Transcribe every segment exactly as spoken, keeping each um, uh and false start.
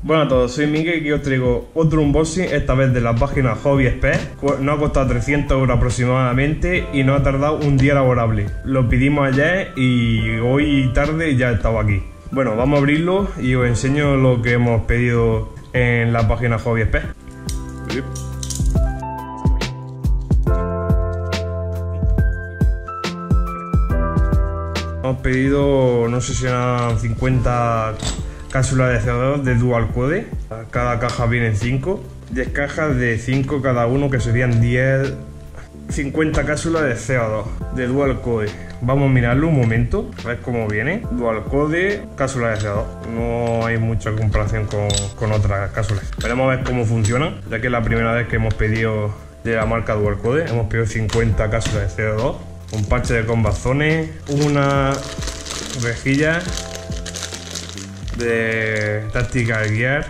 Bueno a todos, soy Miguel y os traigo otro unboxing, esta vez de la página Hobby Express. Nos ha costado trescientos euros aproximadamente y nos ha tardado un día laborable. Lo pedimos ayer y hoy tarde ya estaba aquí. Bueno, vamos a abrirlo y os enseño lo que hemos pedido en la página Hobby Express. Hemos pedido, no sé si eran cincuenta cápsulas de C O dos de Dual Code. Cada caja viene cinco. diez cajas de cinco cada uno, que serían diez, cincuenta cápsulas de C O dos de Dual Code. Vamos a mirarlo un momento, a ver cómo viene. Dual Code, cápsulas de C O dos. No hay mucha comparación con, con otras cápsulas. Veremos a ver cómo funcionan, ya que es la primera vez que hemos pedido de la marca Dual Code. Hemos pedido cincuenta cápsulas de C O dos. Un parche de combazones, una rejilla de Tactical Gear,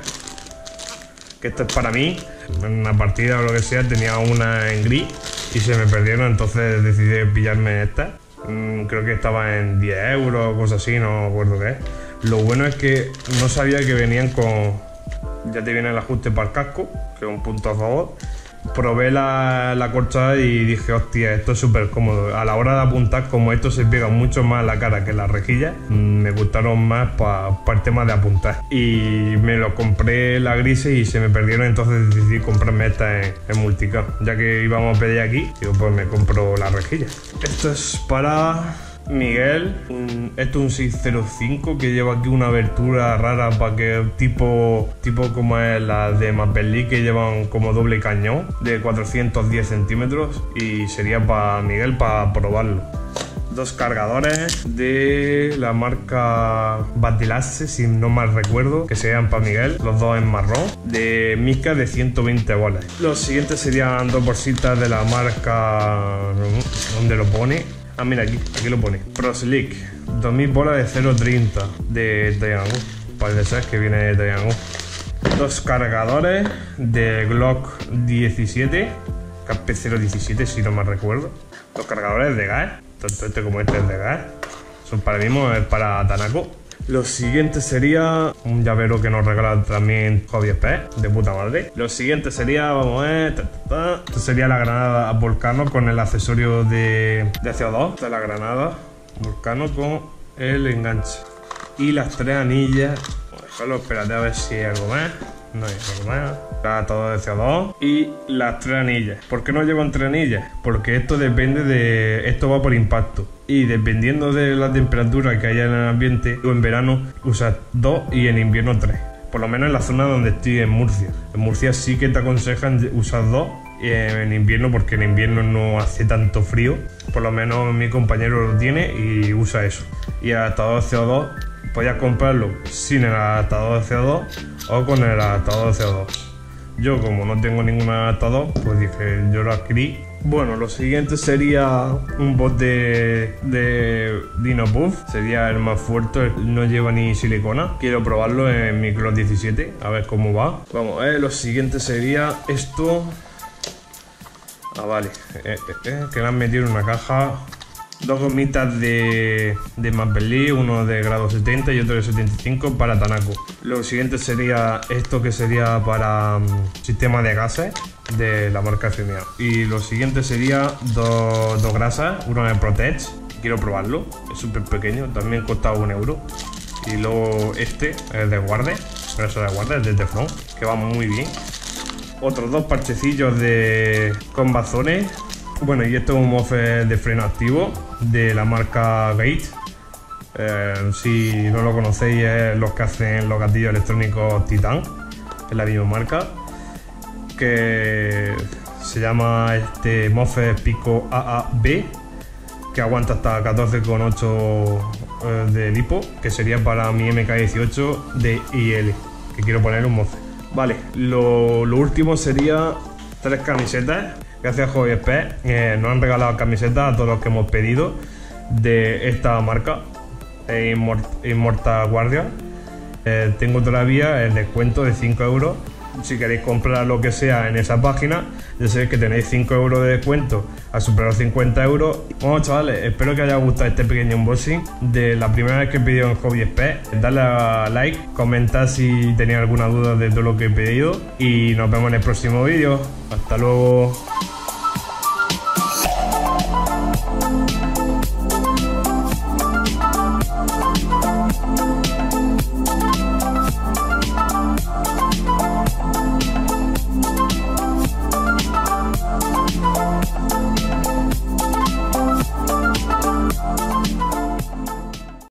que esto es para mí. En una partida o lo que sea tenía una en gris y se me perdieron, entonces decidí pillarme esta. Mm, creo que estaba en diez euros o cosas así, no me acuerdo qué es. Lo bueno es que no sabía que venían con... ya te viene el ajuste para el casco, que es un punto a favor. Probé la, la corchada y dije, hostia, esto es súper cómodo. A la hora de apuntar, como esto se pega mucho más a la cara que la rejilla, me gustaron más para pa el tema de apuntar. Y me lo compré la grise y se me perdieron, entonces decidí comprarme esta en, en Multicam. Ya que íbamos a pedir aquí, digo, pues me compro la rejilla. Esto es para Miguel, un, esto es un seis cero cinco que lleva aquí una abertura rara para que tipo tipo como es la de Mapelli, que llevan como doble cañón de cuatrocientos diez centímetros, y sería para Miguel para probarlo. Dos cargadores de la marca Battlasse, si no mal recuerdo, que serían para Miguel, los dos en marrón, de mica de ciento veinte bolas. Los siguientes serían dos bolsitas de la marca, ¿dónde lo pone? Ah, mira, aquí, aquí lo pone. ProSlick, dos mil bolas de cero treinta de Triangle. Parece ser que viene de Triangle. Dos cargadores de Glock diecisiete, K P cero diecisiete, si no me recuerdo. Dos cargadores de gas, tanto este como este es de gas. Son para mí, es para Tanako. Lo siguiente sería un llavero que nos regala también Hobby Express, de puta madre. Lo siguiente sería, vamos a ver, ta, ta, ta. Esto sería la granada Volcano con el accesorio de, de C O dos. Esta es la granada Volcano con el enganche. Y las tres anillas. Vamos a dejarlo, espérate a ver si hay algo más. No hay algo más. Está todo de C O dos. Y las tres anillas. ¿Por qué no llevan tres anillas? Porque esto depende de... esto va por impacto. Y dependiendo de la temperatura que haya en el ambiente, en verano usas dos y en invierno tres. Por lo menos en la zona donde estoy, en Murcia. En Murcia sí que te aconsejan usar dos en invierno, porque en invierno no hace tanto frío. Por lo menos mi compañero lo tiene y usa eso. Y el adaptador de C O dos, podías comprarlo sin el adaptador de C O dos o con el adaptador de C O dos. Yo, como no tengo ningún adaptador, pues dije, yo lo adquirí. Bueno, lo siguiente sería un bot de, de Dino Puff. Sería el más fuerte, no lleva ni silicona. Quiero probarlo en mi Glock diecisiete, a ver cómo va. Vamos a ver, lo siguiente sería esto. Ah, vale, eh, eh, eh, que le han metido en una caja. Dos gomitas de, de Mapelli, uno de grado setenta y otro de setenta y cinco para Tanako. Lo siguiente sería esto, que sería para um, sistema de gases de la marca F M A. Y lo siguiente sería dos, dos grasas, uno de Protect, quiero probarlo, es súper pequeño, también costaba un euro. Y luego este es de guarde, grasa de guarde, es de Teflon, que va muy bien. Otros dos parchecillos de combazones. Bueno, y esto es un muffler de freno activo de la marca Gate. Eh, si no lo conocéis, es los que hacen los gatillos electrónicos Titan, es la misma marca, que se llama este muffler Pico A A B, que aguanta hasta catorce coma ocho eh, de lipo, que sería para mi M K dieciocho de I L, que quiero poner un muffler. Vale, lo, lo último sería tres camisetas. Gracias a Hobby Express, eh, nos han regalado camisetas a todos los que hemos pedido de esta marca, eh, Immort Immortal Guardian. Eh, tengo todavía el descuento de cinco euros si queréis comprar lo que sea en esa página, ya sabéis que tenéis cinco euros de descuento a superar los cincuenta euros. Bueno, chavales, espero que os haya gustado este pequeño unboxing de la primera vez que he pedido en Hobby Express. Dale a like, comentad si tenéis alguna duda de todo lo que he pedido y nos vemos en el próximo vídeo. Hasta luego.